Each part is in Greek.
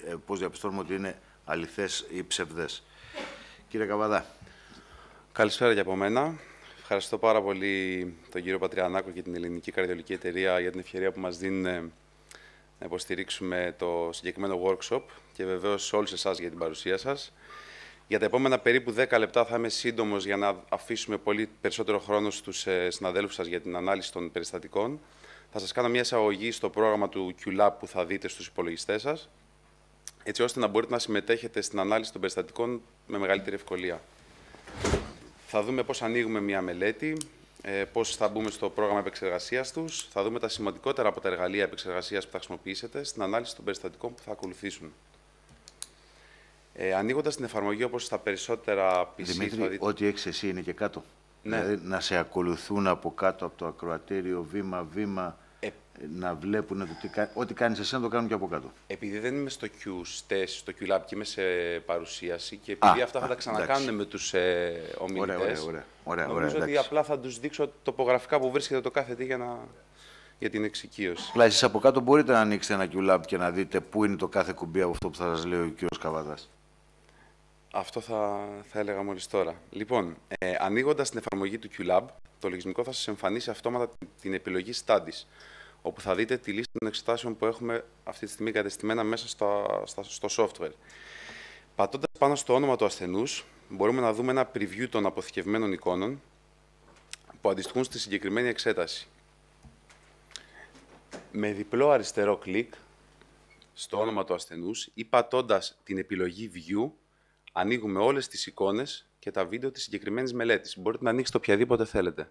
πώς διαπιστώνουμε ότι είναι αληθές ή ψευδές. Κύριε Καβαδά. Καλησπέρα και από μένα. Ευχαριστώ πάρα πολύ τον κύριο Πατριανάκο και την Ελληνική Καρδιολογική Εταιρεία για την ευκαιρία που μας δίνουν να υποστηρίξουμε το συγκεκριμένο workshop και βεβαίως όλους εσάς για την παρουσία σας. Για τα επόμενα περίπου 10 λεπτά θα είμαι σύντομος για να αφήσουμε πολύ περισσότερο χρόνο στους συναδέλφους σας για την ανάλυση των περιστατικών. Θα σας κάνω μια εισαγωγή στο πρόγραμμα του QLab που θα δείτε στους υπολογιστές σας, έτσι ώστε να μπορείτε να συμμετέχετε στην ανάλυση των περιστατικών με μεγαλύτερη ευκολία. Θα δούμε πώς ανοίγουμε μια μελέτη, πώς θα μπούμε στο πρόγραμμα επεξεργασίας τους, θα δούμε τα σημαντικότερα από τα εργαλεία επεξεργασίας που θα χρησιμοποιήσετε στην ανάλυση των περιστατικών που θα ακολουθήσουν. Ανοίγοντας την εφαρμογή, όπως στα περισσότερα PC... Δημήτρη, θα δείτε... ό,τι έχεις εσύ είναι και κάτω. Ναι. Δηλαδή να σε ακολουθούν από κάτω από το ακροατήριο βήμα-βήμα, να βλέπουν ό,τι κάνεις εσύ να το κάνουν και από κάτω. Επειδή δεν είμαι στο στο QLab και είμαι σε παρουσίαση και επειδή αυτά θα τα ξανακάνουν με τους ομιλητές, νομίζω ότι απλά θα τους δείξω τοπογραφικά που βρίσκεται το κάθε τι για την εξοικείωση. Αλλά εσείς από κάτω μπορείτε να ανοίξετε ένα QLab και να δείτε πού είναι το κάθε κουμπί από αυτό που θα σας λέει ο κύριος Καβαδάς. Αυτό θα έλεγα μόλις τώρα. Λοιπόν, ανοίγοντας την εφαρμογή του QLab, το λογισμικό θα σας εμφανίσει αυτόματα την επιλογή Studies, όπου θα δείτε τη λίστα των εξετάσεων που έχουμε αυτή τη στιγμή κατεστημένα μέσα στο software. Πατώντας πάνω στο όνομα του ασθενούς, μπορούμε να δούμε ένα preview των αποθηκευμένων εικόνων που αντιστοιχούν στη συγκεκριμένη εξέταση. Με διπλό αριστερό κλικ στο όνομα του ασθενούς ή πατώντας την επιλογή View, ανοίγουμε όλες τις εικόνες και τα βίντεο της συγκεκριμένης μελέτης. Μπορείτε να ανοίξετε οποιαδήποτε θέλετε.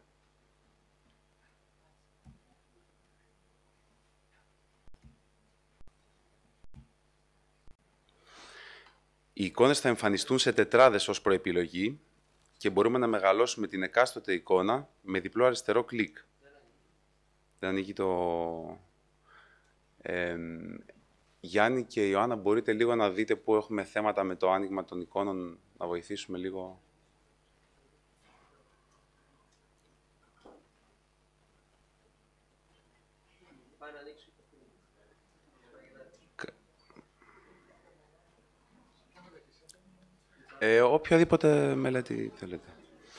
Οι εικόνες θα εμφανιστούν σε τετράδες ως προεπιλογή και μπορούμε να μεγαλώσουμε την εκάστοτε εικόνα με διπλό αριστερό κλικ. Δεν ανοίγει το... Γιάννη και Ιωάννα, μπορείτε λίγο να δείτε πού έχουμε θέματα με το άνοιγμα των εικόνων, να βοηθήσουμε λίγο. Οποιαδήποτε μελέτη θέλετε.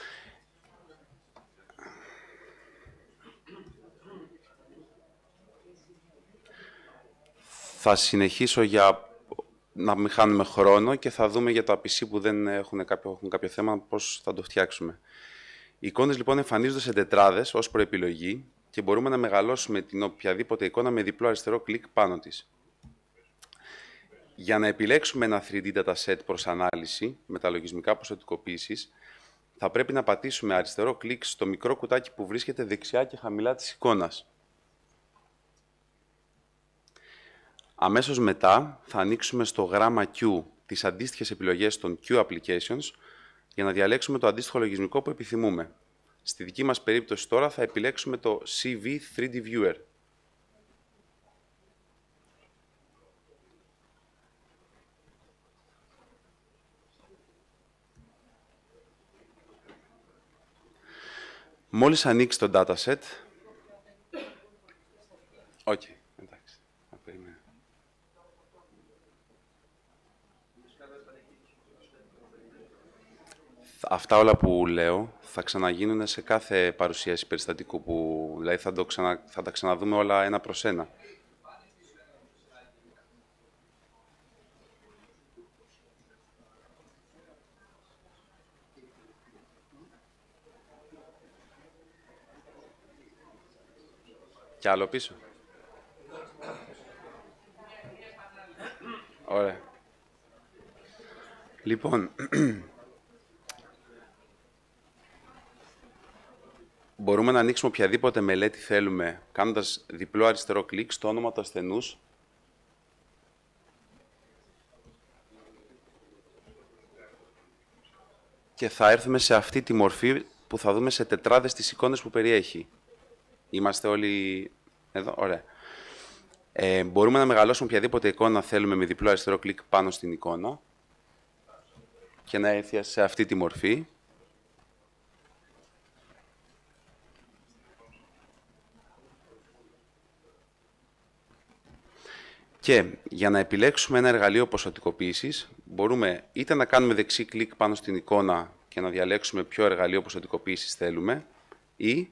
Θα συνεχίσω για να μην χάνουμε χρόνο και θα δούμε για τα PC που δεν έχουν κάποιο θέμα πώς θα το φτιάξουμε. Οι εικόνες λοιπόν εμφανίζονται σε τετράδες ως προεπιλογή και μπορούμε να μεγαλώσουμε την οποιαδήποτε εικόνα με διπλό αριστερό κλικ πάνω της. Για να επιλέξουμε ένα 3D dataset προς ανάλυση με τα λογισμικά ποσοτικοποίησης, θα πρέπει να πατήσουμε αριστερό κλικ στο μικρό κουτάκι που βρίσκεται δεξιά και χαμηλά της εικόνας. Αμέσως μετά θα ανοίξουμε στο γράμμα Q τις αντίστοιχες επιλογές των Q Applications για να διαλέξουμε το αντίστοιχο λογισμικό που επιθυμούμε. Στη δική μας περίπτωση τώρα θα επιλέξουμε το CV 3D Viewer. Μόλις ανοίξει το dataset... Okay. Αυτά όλα που λέω θα ξαναγίνουν σε κάθε παρουσίαση περιστατικού που δηλαδή θα τα ξαναδούμε όλα ένα προς ένα. Κι άλλο πίσω. Ωραία. Λοιπόν, μπορούμε να ανοίξουμε οποιαδήποτε μελέτη θέλουμε, κάνοντας διπλό αριστερό κλικ στο όνομα του ασθενούς. Και θα έρθουμε σε αυτή τη μορφή που θα δούμε σε τετράδες τις εικόνες που περιέχει. Είμαστε όλοι εδώ, ωραία. Μπορούμε να μεγαλώσουμε οποιαδήποτε εικόνα θέλουμε με διπλό αριστερό κλικ πάνω στην εικόνα και να έρθει σε αυτή τη μορφή. Και για να επιλέξουμε ένα εργαλείο ποσοτικοποίησης, μπορούμε είτε να κάνουμε δεξί κλικ πάνω στην εικόνα και να διαλέξουμε ποιο εργαλείο ποσοτικοποίησης θέλουμε, ή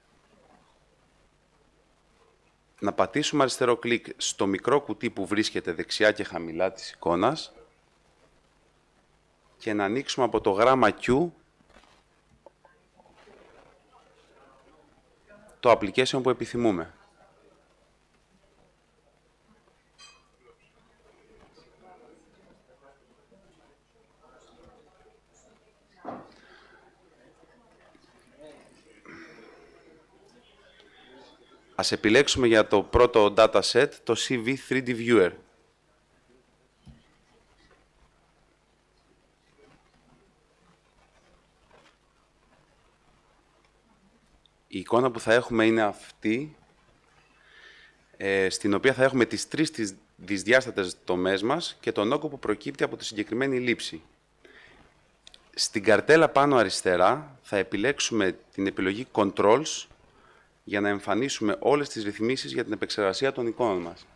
να πατήσουμε αριστερό κλικ στο μικρό κουτί που βρίσκεται δεξιά και χαμηλά της εικόνας και να ανοίξουμε από το γράμμα Q το application που επιθυμούμε. Ας επιλέξουμε για το πρώτο dataset το CV3D Viewer. Η εικόνα που θα έχουμε είναι αυτή, στην οποία θα έχουμε τις τρεις δυσδιάστατες τομές μας και τον όγκο που προκύπτει από τη συγκεκριμένη λήψη. Στην καρτέλα πάνω αριστερά θα επιλέξουμε την επιλογή Controls για να εμφανίσουμε όλες τις ρυθμίσεις για την επεξεργασία των εικόνων μας.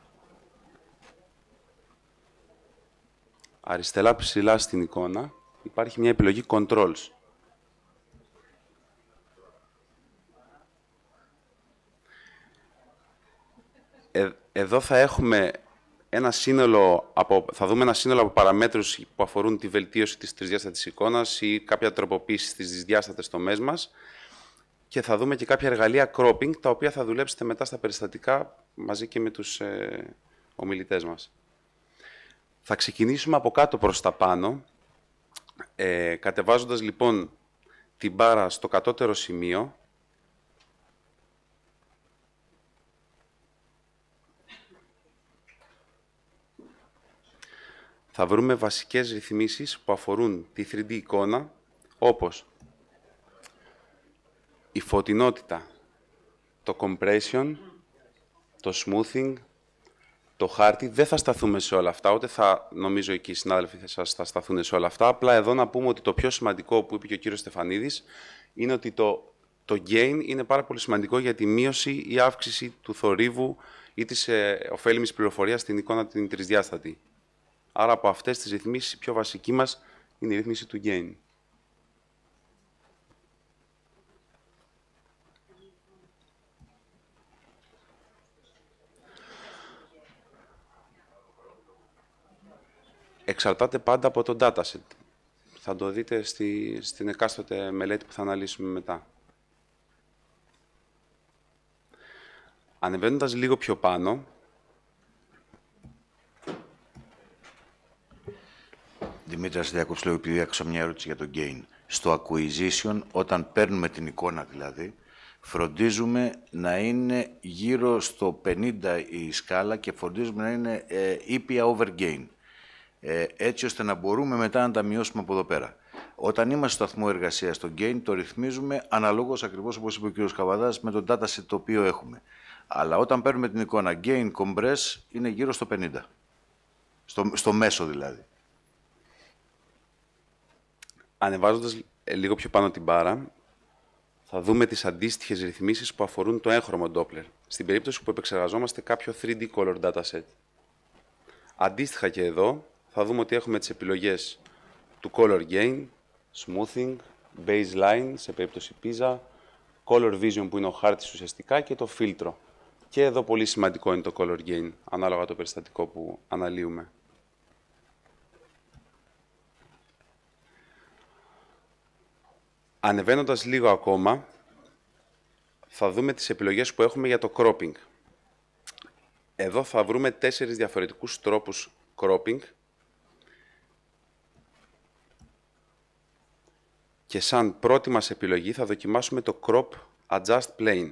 Αριστερά ψηλά στην εικόνα υπάρχει μια επιλογή Controls. Εδώ θα έχουμε θα δούμε ένα σύνολο από παραμέτρους που αφορούν τη βελτίωση της τρισδιάστατης εικόνας ή κάποια τροποποίηση στις δυσδιάστατες τομές μας και θα δούμε και κάποια εργαλεία cropping, τα οποία θα δουλέψετε μετά στα περιστατικά μαζί και με τους ομιλητές μας. Θα ξεκινήσουμε από κάτω προς τα πάνω, κατεβάζοντας λοιπόν την μπάρα στο κατώτερο σημείο. Θα βρούμε βασικές ρυθμίσεις που αφορούν τη 3D εικόνα, όπως η φωτεινότητα, το compression, το smoothing, το χάρτη. Δεν θα σταθούμε σε όλα αυτά, ούτε νομίζω εκεί οι συνάδελφοι θα σταθούν σε όλα αυτά. Απλά εδώ να πούμε ότι το πιο σημαντικό που είπε και ο κύριος Στεφανίδης είναι ότι το gain είναι πάρα πολύ σημαντικό για τη μείωση ή αύξηση του θορύβου ή της ωφέλιμης πληροφορίας στην εικόνα την τρισδιάστατη. Άρα από αυτές τις ρυθμίσεις η πιο βασική μας είναι η ρύθμιση του gain. Εξαρτάται πάντα από το dataset. Θα το δείτε στην εκάστοτε μελέτη που θα αναλύσουμε μετά. Ανεβαίνοντας λίγο πιο πάνω, Δημήτρη, σε διακόψω λίγο, επειδή άκουσα μια ερώτηση για το gain. Στο acquisition, όταν παίρνουμε την εικόνα δηλαδή, φροντίζουμε να είναι γύρω στο 50 η σκάλα και φροντίζουμε να είναι ήπια over gain. Έτσι ώστε να μπορούμε μετά να τα μειώσουμε από εδώ πέρα. Όταν είμαστε στο σταθμό εργασίας, το gain το ρυθμίζουμε αναλόγως, ακριβώς όπως είπε ο κ. Καβαδάς, με το dataset το οποίο έχουμε. Αλλά όταν παίρνουμε την εικόνα gain compress είναι γύρω στο 50. Στο μέσο δηλαδή. Ανεβάζοντας λίγο πιο πάνω την μπάρα, θα δούμε τις αντίστοιχες ρυθμίσεις που αφορούν το έγχρωμο Doppler, στην περίπτωση που επεξεργαζόμαστε κάποιο 3D color dataset. Αντίστοιχα και εδώ, θα δούμε ότι έχουμε τις επιλογές του Color Gain, Smoothing, Baseline, σε περίπτωση Pisa, Color Vision που είναι ο χάρτης ουσιαστικά και το φίλτρο. Και εδώ πολύ σημαντικό είναι το Color Gain, ανάλογα το περιστατικό που αναλύουμε. Ανεβαίνοντας λίγο ακόμα, θα δούμε τις επιλογές που έχουμε για το cropping. Εδώ θα βρούμε 4 διαφορετικούς τρόπους cropping και σαν πρώτη μας επιλογή θα δοκιμάσουμε το Crop Adjust Plane.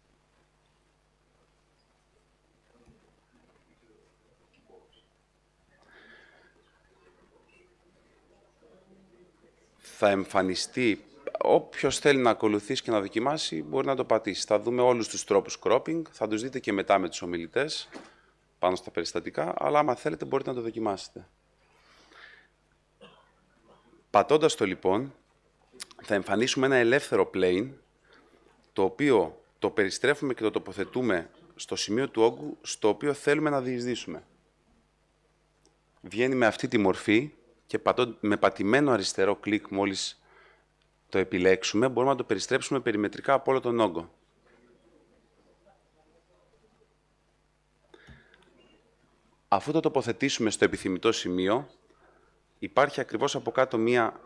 Θα εμφανιστεί, όποιος θέλει να ακολουθήσει και να δοκιμάσει μπορεί να το πατήσει. Θα δούμε όλους τους τρόπους cropping, θα τους δείτε και μετά με τους ομιλητές πάνω στα περιστατικά, αλλά άμα θέλετε μπορείτε να το δοκιμάσετε. Πατώντας το λοιπόν, θα εμφανίσουμε ένα ελεύθερο plane, το οποίο το περιστρέφουμε και το τοποθετούμε στο σημείο του όγκου, στο οποίο θέλουμε να διεισδύσουμε. βγαίνει με αυτή τη μορφή και με πατημένο αριστερό κλικ μόλις το επιλέξουμε, μπορούμε να το περιστρέψουμε περιμετρικά από όλο τον όγκο. Αφού το τοποθετήσουμε στο επιθυμητό σημείο, υπάρχει ακριβώς από κάτω μία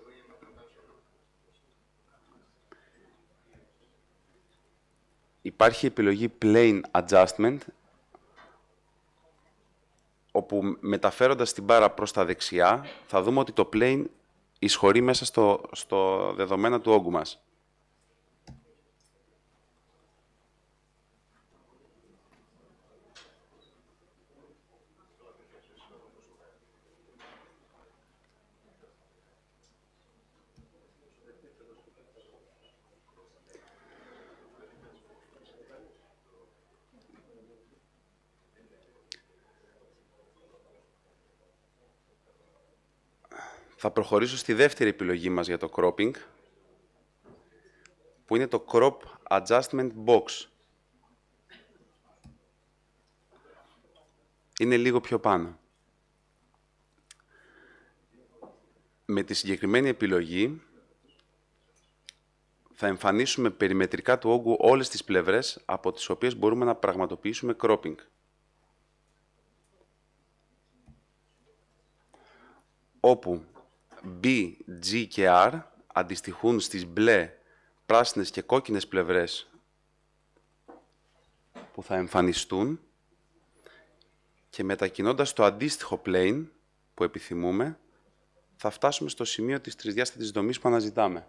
υπάρχει επιλογή Plane Adjustment, όπου μεταφέροντας την μπάρα προς τα δεξιά, θα δούμε ότι το plane εισχωρεί μέσα στο δεδομένα του όγκου μας. Θα προχωρήσω στη δεύτερη επιλογή μας για το cropping, που είναι το Crop Adjustment Box. Είναι λίγο πιο πάνω. Με τη συγκεκριμένη επιλογή θα εμφανίσουμε περιμετρικά του όγκου όλες τις πλευρές από τις οποίες μπορούμε να πραγματοποιήσουμε cropping. Όπου B, G και R αντιστοιχούν στις μπλε, πράσινες και κόκκινες πλευρές που θα εμφανιστούν και μετακινώντας το αντίστοιχο plane που επιθυμούμε, θα φτάσουμε στο σημείο της τρισδιάστατης δομής που αναζητάμε.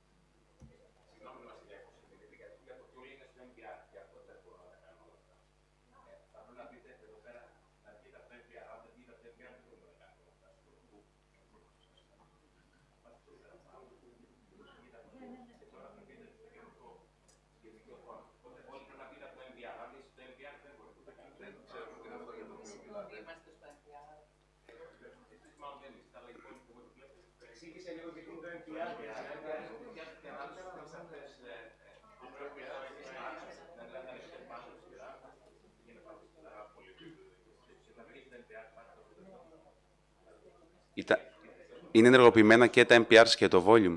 Είναι ενεργοποιημένα και τα MPRs και το volume.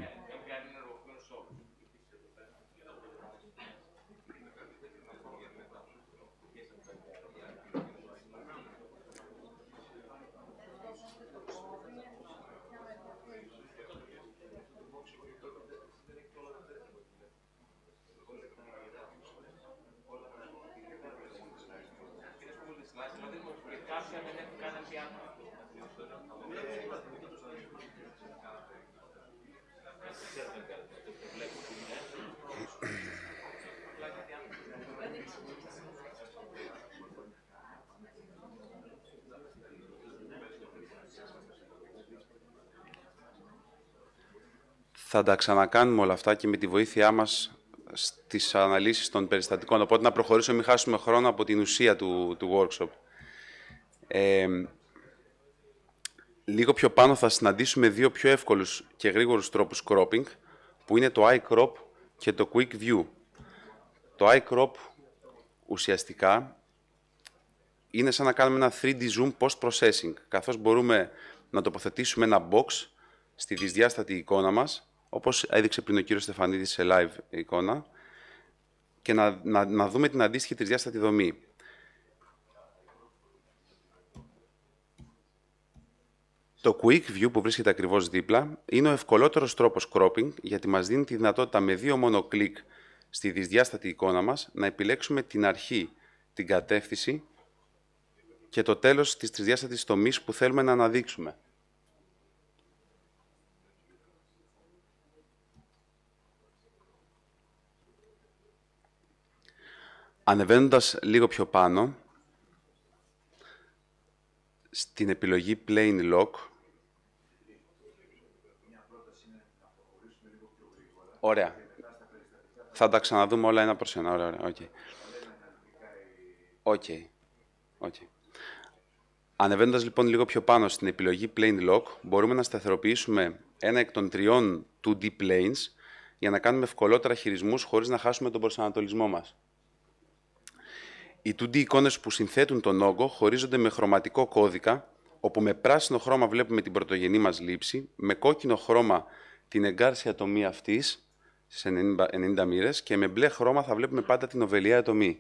Θα τα ξανακάνουμε όλα αυτά και με τη βοήθειά μας στις αναλύσεις των περιστατικών. Οπότε να προχωρήσουμε, μην χάσουμε χρόνο από την ουσία του workshop. Λίγο πιο πάνω θα συναντήσουμε δύο πιο εύκολους και γρήγορους τρόπους cropping, που είναι το iCrop και το Quick View. Το iCrop ουσιαστικά είναι σαν να κάνουμε ένα 3D zoom post-processing, καθώς μπορούμε να τοποθετήσουμε ένα box στη δυσδιάστατη εικόνα μας, όπως έδειξε πριν ο κύριος Στεφανίδης σε live εικόνα, και να δούμε την αντίστοιχη τρισδιάστατη δομή. Το Quick View που βρίσκεται ακριβώς δίπλα είναι ο ευκολότερος τρόπος cropping, γιατί μας δίνει τη δυνατότητα με δύο μόνο κλικ στη δυσδιάστατη εικόνα μας να επιλέξουμε την αρχή, την κατεύθυνση και το τέλος της τρισδιάστατης τομής που θέλουμε να αναδείξουμε. Ανεβαίνοντας λίγο πιο πάνω, στην επιλογή Plane Lock, ωραία. Θα τα ξαναδούμε όλα ένα προς ένα. Ωραία, okay. Ανεβαίνοντας λοιπόν λίγο πιο πάνω στην επιλογή Plane Lock, μπορούμε να σταθεροποιήσουμε ένα εκ των τριών 2D planes για να κάνουμε ευκολότερα χειρισμούς χωρίς να χάσουμε τον προσανατολισμό μας. Οι 2D εικόνες που συνθέτουν τον όγκο χωρίζονται με χρωματικό κώδικα, όπου με πράσινο χρώμα βλέπουμε την πρωτογενή μας λήψη, με κόκκινο χρώμα την εγκάρσια ατομή αυτής, στις 90 μοίρες, και με μπλε χρώμα θα βλέπουμε πάντα την οβελιαία ατομή.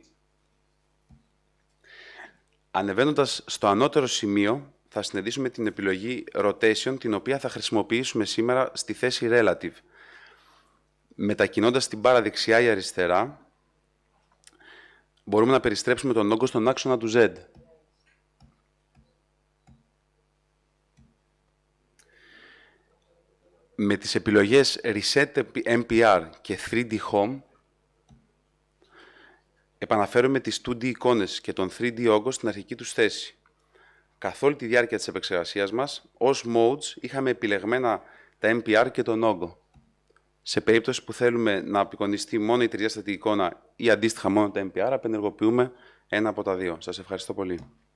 Ανεβαίνοντας στο ανώτερο σημείο, θα συναντήσουμε την επιλογή Rotation, την οποία θα χρησιμοποιήσουμε σήμερα στη θέση Relative. Μετακινώντας την μπάρα δεξιά ή αριστερά, μπορούμε να περιστρέψουμε τον όγκο στον άξονα του Z. Με τις επιλογές Reset MPR και 3D Home, επαναφέρουμε τις 2D εικόνες και τον 3D όγκο στην αρχική τους θέση. Καθ' όλη τη διάρκεια της επεξεργασίας μας, ως modes είχαμε επιλεγμένα τα MPR και τον όγκο. Σε περίπτωση που θέλουμε να απεικονιστεί μόνο η τρισδιάστατη εικόνα ή αντίστοιχα μόνο τα MPR, απενεργοποιούμε ένα από τα δύο. Σας ευχαριστώ πολύ.